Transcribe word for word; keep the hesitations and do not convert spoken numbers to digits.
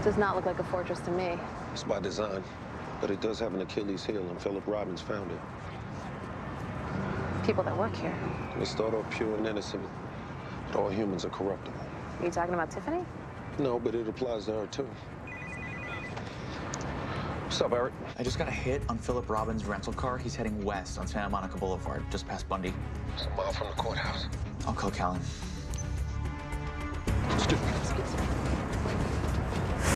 Does not look like a fortress to me. It's by design, but it does have an Achilles heel, and Philip Robbins found it. People that work here. They start off pure and innocent, but all humans are corruptible. Are you talking about Tiffany? No, but it applies to her, too. What's up, Eric? I just got a hit on Philip Robbins' rental car. He's heading west on Santa Monica Boulevard, just past Bundy. It's a mile from the courthouse. I'll call Callan. Let's do it.